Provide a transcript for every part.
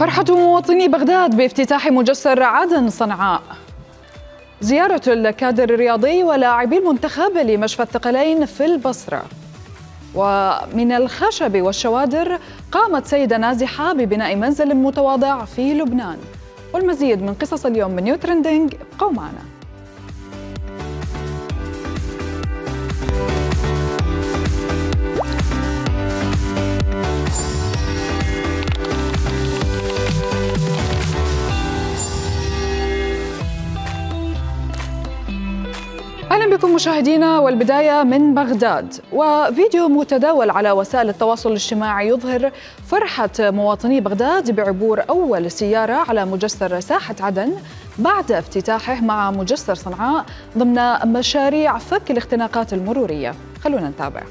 فرحة مواطني بغداد بافتتاح مجسر عدن صنعاء. زيارة الكادر الرياضي ولاعبي المنتخب لمشفى الثقلين في البصرة. ومن الخشب والشوادر قامت سيدة نازحة ببناء منزل متواضع في لبنان. والمزيد من قصص اليوم من نيو ترندينج، ابقوا معنا. أهلا بكم مشاهدينا، والبداية من بغداد. وفيديو متداول على وسائل التواصل الاجتماعي يظهر فرحة مواطني بغداد بعبور أول سيارة على مجسر ساحة عدن بعد افتتاحه مع مجسر صنعاء ضمن مشاريع فك الاختناقات المرورية. خلونا نتابع.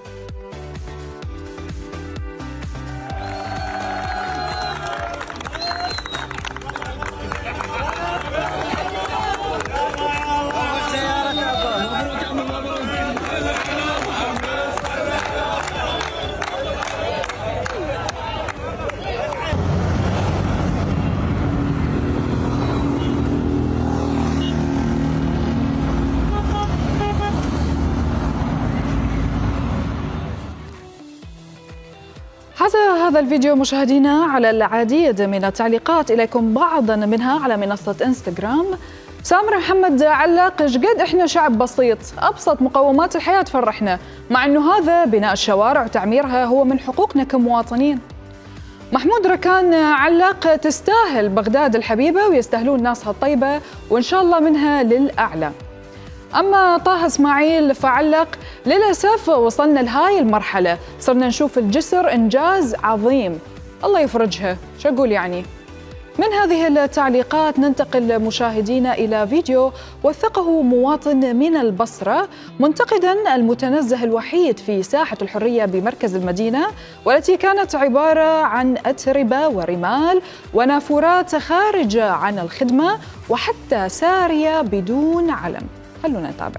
حاز هذا الفيديو مشاهدينا على العديد من التعليقات، إليكم بعضا منها على منصة انستغرام. سامر محمد علق: قد احنا شعب بسيط، ابسط مقومات الحياة تفرحنا، مع انه هذا بناء الشوارع وتعميرها هو من حقوقنا كمواطنين. محمود ركان علق: تستاهل بغداد الحبيبة ويستاهلون ناسها الطيبة، وان شاء الله منها للأعلى. أما طه إسماعيل فعلق: للأسف وصلنا لهاي المرحلة، صرنا نشوف الجسر إنجاز عظيم، الله يفرجها. شو أقول يعني؟ من هذه التعليقات ننتقل مشاهدينا إلى فيديو وثقه مواطن من البصرة منتقدا المتنزه الوحيد في ساحة الحرية بمركز المدينة، والتي كانت عبارة عن أتربة ورمال ونافورات خارجة عن الخدمة وحتى سارية بدون علم. خلونا نتابع.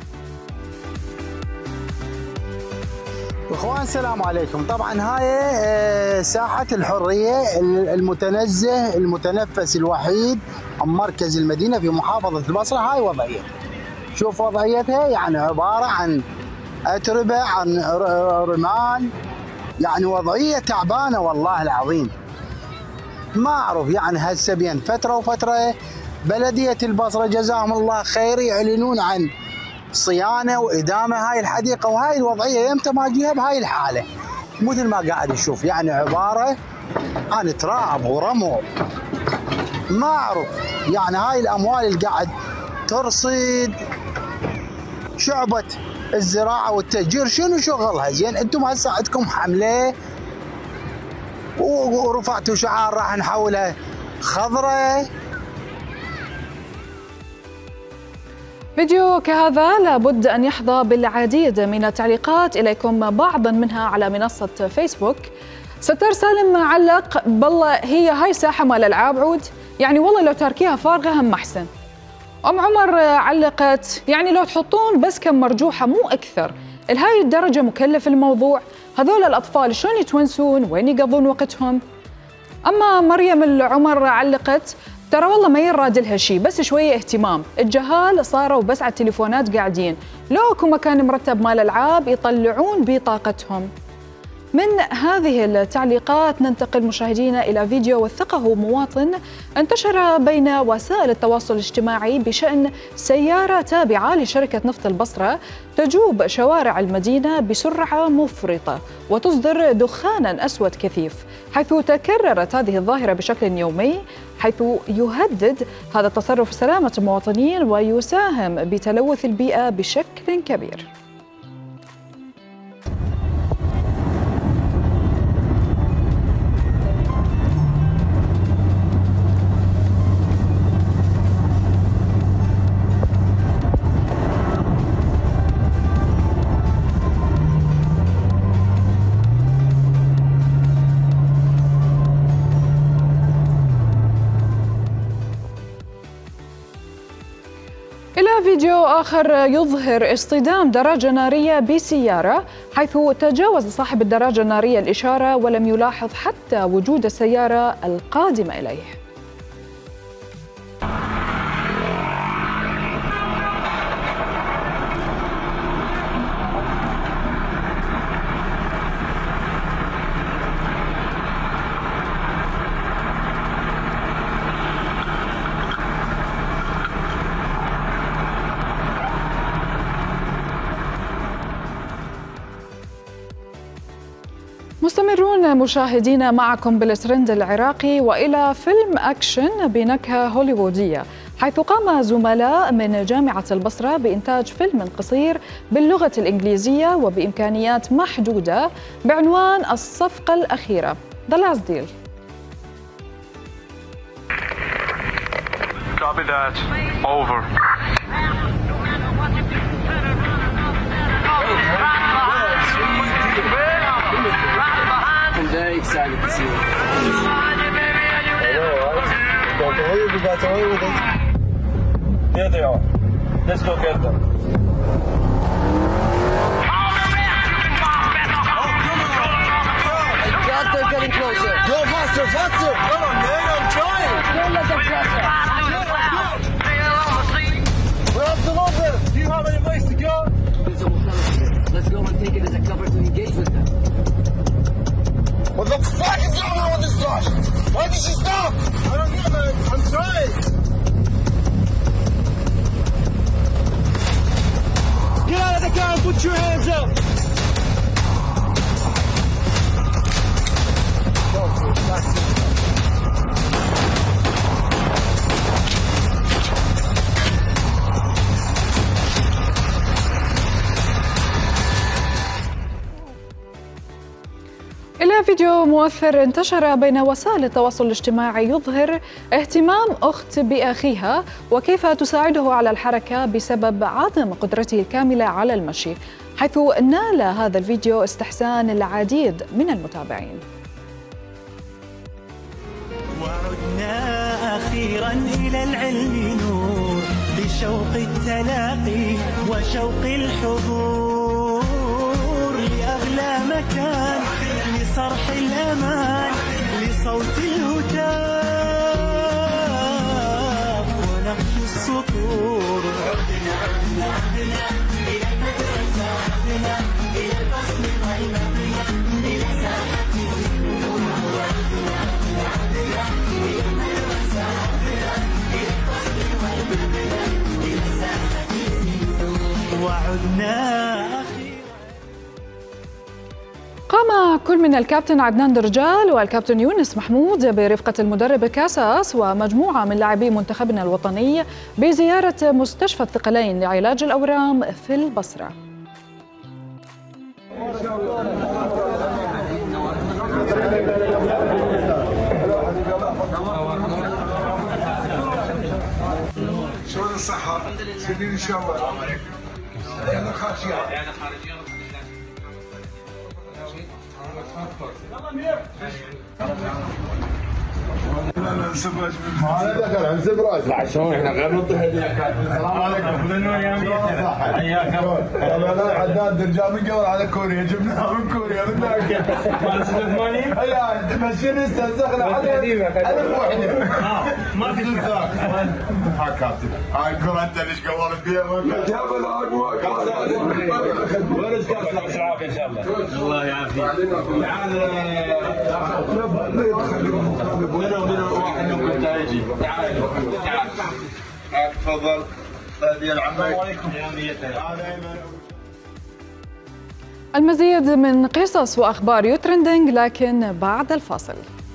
اخوان السلام عليكم. طبعا هاي ساحة الحرية المتنزه المتنفس الوحيد مركز المدينة في محافظة البصرة. هاي وضعيتها، شوف وضعيتها، يعني عبارة عن أتربة، عن رمال، يعني وضعية تعبانة والله العظيم. ما أعرف يعني هسه بين فترة وفترة بلدية البصرة جزاهم الله خير يعلنون عن صيانة وإدامة هاي الحديقة وهاي الوضعية، يمتى ما اجيها بهاي الحالة مثل ما قاعد نشوف، يعني عبارة عن تراب ورمل. ما أعرف يعني هاي الأموال اللي قاعد ترصد شعبة الزراعة والتشجير شنو شغلها؟ زين انتم هسه عندكم حملة ورفعتوا شعار راح نحولها خضراء. فيديو كهذا لابد أن يحظى بالعديد من التعليقات، إليكم بعضا منها على منصة فيسبوك. ستار سالم علق: بالله هي هاي ساحة مال ألعاب عود، يعني والله لو تاركيها فارغة هم أحسن. أم عمر علقت: يعني لو تحطون بس كم مرجوحة مو أكثر، لهاي الدرجة مكلف الموضوع، هذول الأطفال شلون يتونسون، وين يقضون وقتهم؟ أما مريم العمر علقت: ترى والله ما يراد لها شيء، بس شويه اهتمام، الجهال صاروا بس على التليفونات قاعدين، لو اكو مكان مرتب مال العاب يطلعون بطاقتهم. من هذه التعليقات ننتقل مشاهدينا إلى فيديو وثقه مواطن انتشر بين وسائل التواصل الاجتماعي بشأن سيارة تابعة لشركة نفط البصرة تجوب شوارع المدينة بسرعة مفرطة وتصدر دخانا أسود كثيف، حيث تكررت هذه الظاهرة بشكل يومي، حيث يهدد هذا التصرف سلامة المواطنين ويساهم بتلوث البيئة بشكل كبير. إلى فيديو آخر يظهر اصطدام دراجة نارية بسيارة، حيث تجاوز صاحب الدراجة النارية الإشارة ولم يلاحظ حتى وجود السيارة القادمة إليه. مستمرون مشاهدينا معكم بالترند العراقي وإلى فيلم أكشن بنكهة هوليوودية، حيث قام زملاء من جامعة البصرة بإنتاج فيلم قصير باللغة الإنجليزية وبإمكانيات محدودة بعنوان الصفقة الأخيرة The Last Deal. Copy that. Over. I'm very excited to see it. Don't believe we got away with it. There they are. Let's go get them. They're getting closer. Go faster, faster. Come on, man. I'm trying. Don't let them cross us. We're up to London. Do you have any place to go? Let's go and take it as a cover to engage with them. What the fuck is going on with this car? Why did she stop? I don't know, man. I'm trying. Get out of the car and put your hands up. إلى فيديو مؤثر انتشر بين وسائل التواصل الاجتماعي يظهر اهتمام أخت بأخيها وكيف تساعده على الحركة بسبب عدم قدرته الكاملة على المشي، حيث نال هذا الفيديو استحسان العديد من المتابعين. وعدنا أخيرا إلى العلم نور بشوق التلاقي وشوق الحضور لأغلى مكان لصرح الأمان لصوت الهتاف ونقش السطور. قام كل من الكابتن عدنان درجال والكابتن يونس محمود برفقة المدرب كاساس ومجموعة من لاعبي منتخبنا الوطني بزيارة مستشفى الثقلين لعلاج الأورام في البصرة. شلون الصحة؟ سنين إن شاء الله. السلام عليكم. أنا خارجية. ما ذكر عن سبراج عشان احنا غير نطيح السلام عليكم. منو يا حياكم. انا عداد درجال من قبل على كوريا جبناها من كوريا من ذاك مال 86 اي مشينا استنسخنا على وحده ما في ذاك ها كابتن هاي الكره انت ليش قورت فيها جاب العقوق ورز كاس العافيه ان شاء الله. الله يعافيك. تعال واحد منكم تايجي تعال تفضل هذه العمي. السلام عليكم. المزيد من قصص واخبار يوترندنج لكن بعد الفاصل.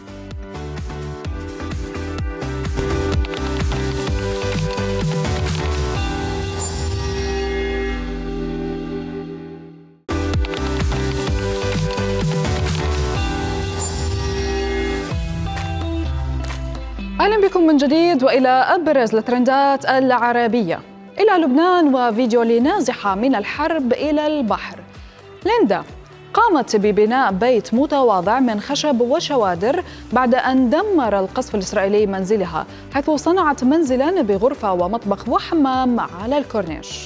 أهلا بكم من جديد وإلى أبرز الترندات العربية. إلى لبنان وفيديو لنازحة من الحرب إلى البحر. ليندا قامت ببناء بيت متواضع من خشب وشوادر بعد أن دمر القصف الإسرائيلي منزلها، حيث صنعت منزلاً بغرفة ومطبخ وحمام على الكورنيش.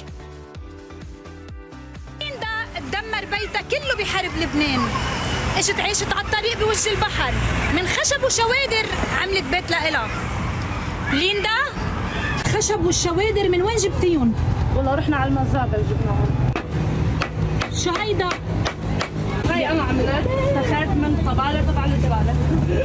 دمر بيتها كله بحرب لبنان، اجت عيشت على الطريق بوجه البحر من خشب وشوادر، عملت بيت لإلها. ليندا خشب والشوادر من وين جبتيهم؟ والله رحنا على المزابل جبناهم. شو هيدا؟ هاي انا عملت اخذت من طبالة تبع الزبالة.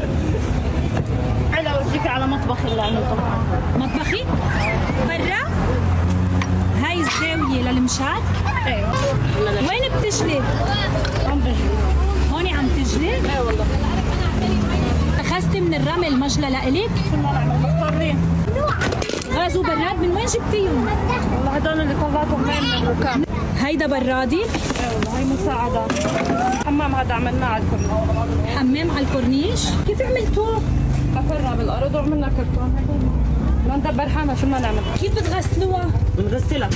هلا اورجيك على مطبخ اللي عملته. مطبخي؟ برا؟ هاي الزاوية للمشات؟ ايوه. وين بتجلي؟ عم بجلي. هون عم تجلي؟ ايه والله. اخذتي من الرمل مجلة لإلك؟ شو بدنا نعمل؟ مضطرين. غاز وبراد من وين جبتيهم؟ والله هدول اللي طلعتهم من الركام. هيدا برادي؟ ايه والله هي مساعدة. حمام هذا عملناه على الكورنيش. حمام على الكورنيش؟ كيف عملتوه؟ حفرنا بالارض وعملنا كرتون. بدنا ندبر حالنا شو بدنا نعمل؟ كيف بتغسلوها؟ بنغسلها.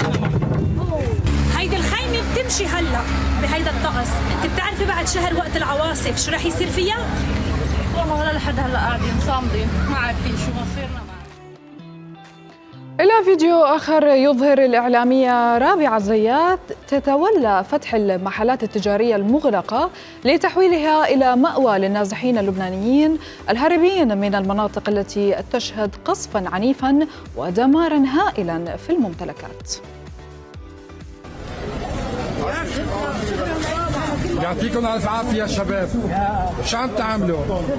هيدي الخيمة بتمشي هلا بهيدا الطقس، انت بتعرفي بعد شهر وقت العواصف شو رح يصير فيها؟ والله ولا لحد هلا قاعدين صامدين، ما عارفين شو مصيرنا. إلى فيديو آخر يظهر الإعلامية رابعة زيات تتولى فتح المحلات التجارية المغلقة لتحويلها إلى مأوى للنازحين اللبنانيين الهاربين من المناطق التي تشهد قصفاً عنيفاً ودماراً هائلاً في الممتلكات. يعطيكم الف عافيه يا شباب، شو عم تعملوا؟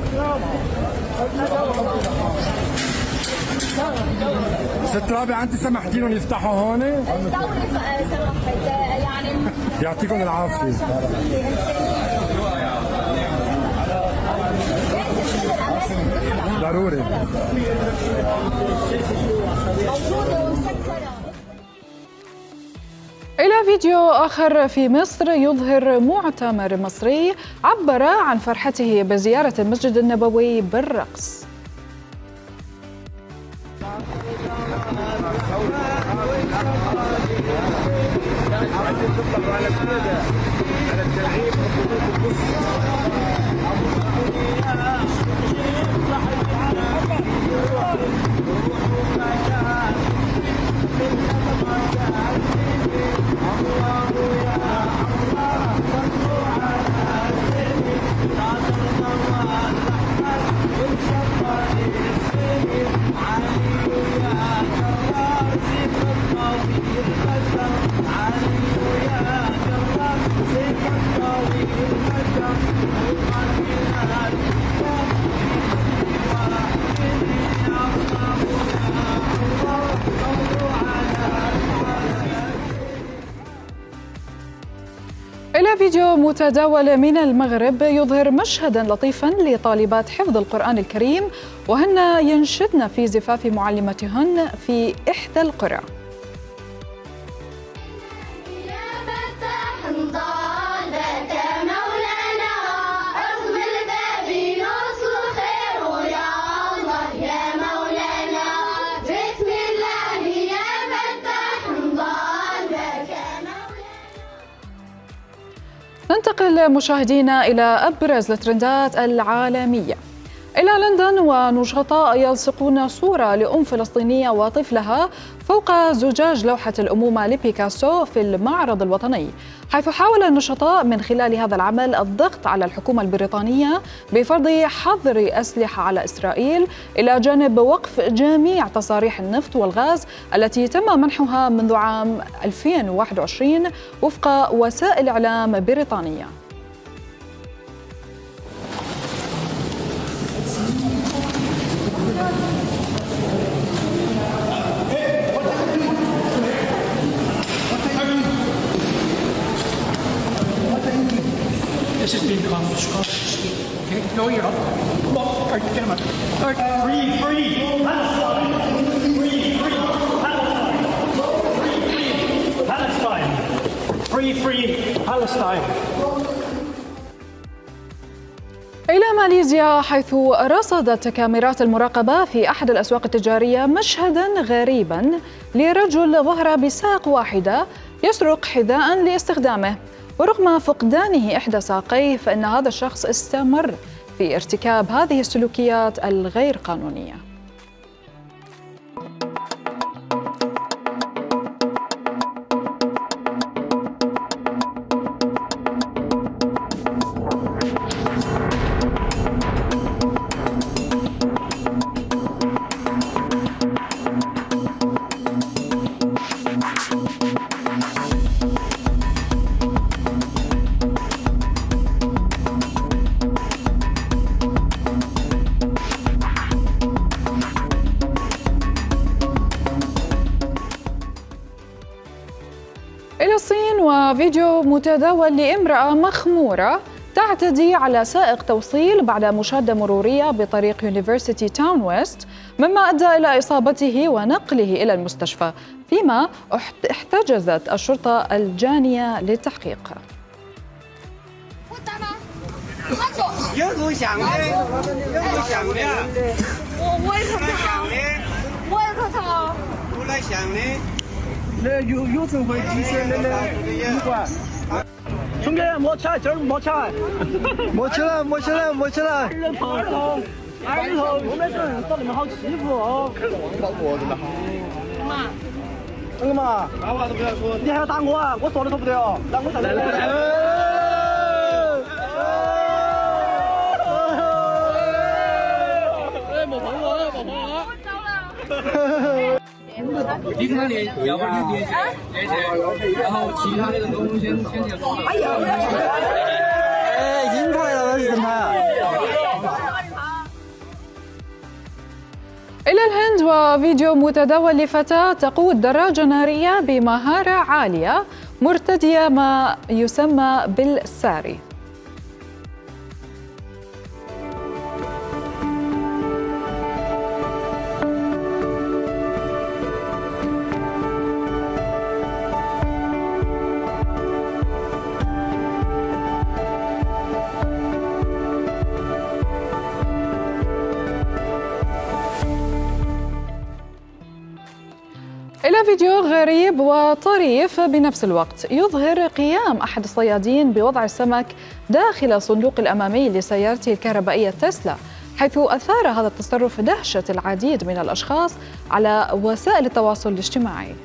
ست رابعة انت سمحتي لهم يفتحوا هون؟ الدولة سمحت يعني. يعطيكم العافيه. ضروري. إلى فيديو آخر في مصر يظهر معتمر مصري عبر عن فرحته بزيارة المسجد النبوي بالرقص. إلى فيديو متداول من المغرب يظهر مشهداً لطيفاً لطالبات حفظ القرآن الكريم وهن ينشدن في زفاف معلمتهن في إحدى القرى. ننتقل مشاهدينا إلى أبرز الترندات العالمية. إلى لندن ونشطاء يلصقون صورة لأم فلسطينية وطفلها فوق زجاج لوحة الأمومة لبيكاسو في المعرض الوطني، حيث حاول النشطاء من خلال هذا العمل الضغط على الحكومة البريطانية بفرض حظر أسلحة على إسرائيل إلى جانب وقف جميع تصاريح النفط والغاز التي تم منحها منذ عام 2021 وفق وسائل إعلام بريطانية. This is being confiscated. Okay, no, you're up. Come on, all right, get him up. All right. Free, free, Palestine. Free, free, Palestine. Free, free, Palestine. Free, free, Palestine. إلى ماليزيا، حيث رصدت كاميرات المراقبة في أحد الأسواق التجارية مشهداً غريباً لرجل ظهر بساق واحدة يسرق حذاء لاستخدامه، ورغم فقدانه إحدى ساقيه فإن هذا الشخص استمر في ارتكاب هذه السلوكيات الغير قانونية. إلى الصين، وفيديو متداول لامرأة مخمورة تعتدي على سائق توصيل بعد مشادة مرورية بطريق يونيفرسيتي تاون ويست، مما أدى إلى إصابته ونقله إلى المستشفى، فيما احتجزت الشرطة الجانية للتحقيق. 兄弟，摸起来，今儿摸起来，摸起来，摸起来，摸起来！人头，人头，我们是找你们好欺负哦。老婆真的好。妈，那个嘛，那话都不要说。你还要打我啊？我说的说不对哦。那我来来来。哎，莫碰我，莫碰我。你看他连，要不然就连接，然后其他的人都先说。哎呀！哎，银牌了，那是真牌。 إلى الهند، وفيديو متداول لفتاة تقود دراجة نارية بمهارة عالية مرتدية ما يسمى بالساري. إلى فيديو غريب وطريف بنفس الوقت يظهر قيام أحد الصيادين بوضع السمك داخل الصندوق الأمامي لسيارته الكهربائية تسلا، حيث أثار هذا التصرف دهشة العديد من الأشخاص على وسائل التواصل الاجتماعي.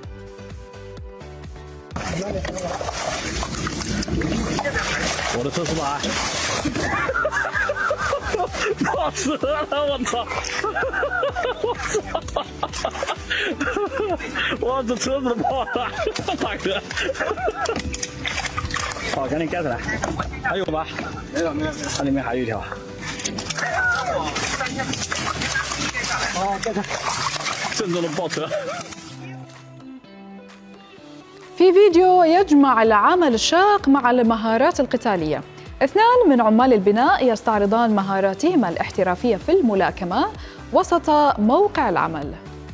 我的特斯拉跑死了，我操！我操！我这车子都跑了，大哥！好，赶紧盖起来。还有吗？没有没有，它里面还有一条。好，盖上。郑重的爆车。 في فيديو يجمع العمل الشاق مع المهارات القتالية، اثنان من عمال البناء يستعرضان مهاراتهما الاحترافية في الملاكمة وسط موقع العمل.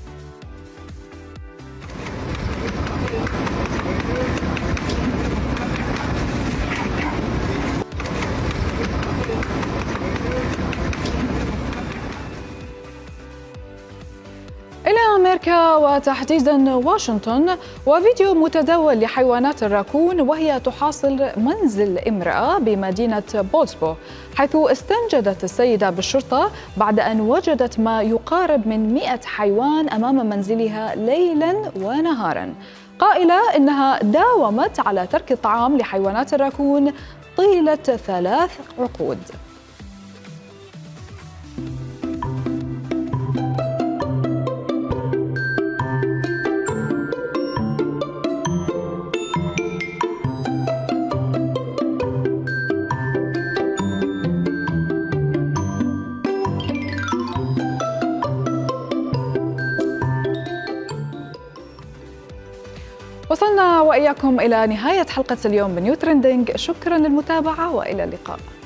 إلى أمريكا وتحديداً واشنطن، وفيديو متداول لحيوانات الراكون وهي تحاصر منزل امرأة بمدينة بولسبو، حيث استنجدت السيدة بالشرطة بعد أن وجدت ما يقارب من 100 حيوان أمام منزلها ليلاً ونهاراً، قائلة إنها داومت على ترك الطعام لحيوانات الراكون طيلة 3 عقود. وصلنا وإياكم إلى نهاية حلقة اليوم من نيو ترندنج، شكرا للمتابعة وإلى اللقاء.